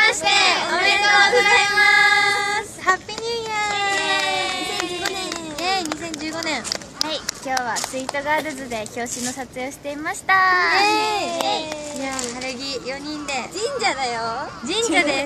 ましておめでとうございます。ハッピーニューイヤー。2015年。 はい、今日はスイートガールズで表紙の撮影をしていました。 いやー、晴れ着4人で神社だよ。神社です。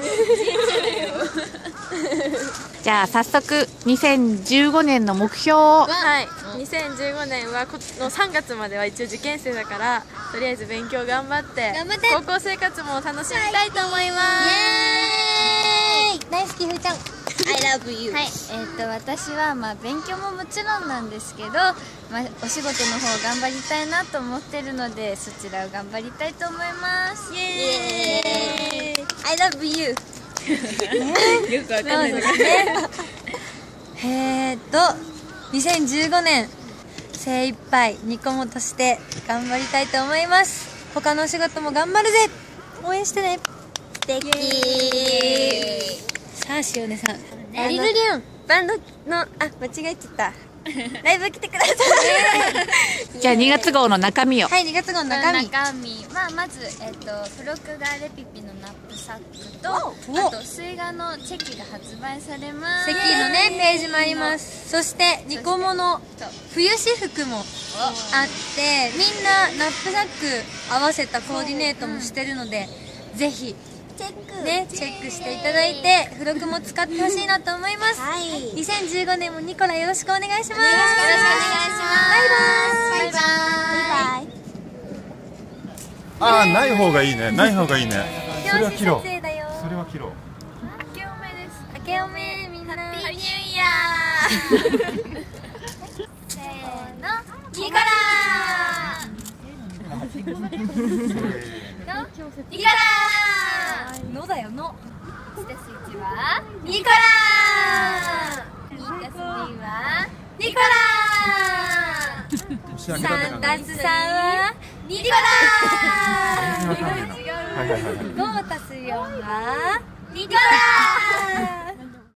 じゃあ早速2015年の目標を。 はい、2015年はの3月までは一応受験生だから、とりあえず勉強頑張って高校生活も楽しみたいと思います。 イエーイ。大好きふーちゃん。I love you。 はい、私は勉強ももちろんなんですけど、お仕事の方頑張りたいなと思ってるので、そちらを頑張りたいと思います。 イエーイ。I love you。 よくわかんないですね。2015年精一杯ニコモとして頑張りたいと思います。他のお仕事も頑張るぜ。応援してね。素敵。さあ、しおねさん、リルリュンバンドの間違えちゃった。ライブ来てください。 じゃあ2月号の中身を。 はい、2月号の中身。 まず付録がレピピのナップサックと、あと水画のチェキが発売されます。 チェキのねページもあります。そしてニコモの冬私服もあって、みんなナップサック合わせたコーディネートもしてるので、ぜひチェックしていただいて、付録も使ってほしいなと思います。2015年もニコラよろしくお願いします。よろしくお願いします。バイバイ。 ああ、ない方がいいね。ない方がいいね。それは切ろう。 それは切ろう。 明けおめです。明けおめ、みんな。ハッピーニューイヤー。せーの、ニコラー。ニコラー。のだよの。 そしてスイッチはニコラー。 イータス D はニコラー。サンタスさんはニコラー。 はいはいはい。 5+4はニコラー。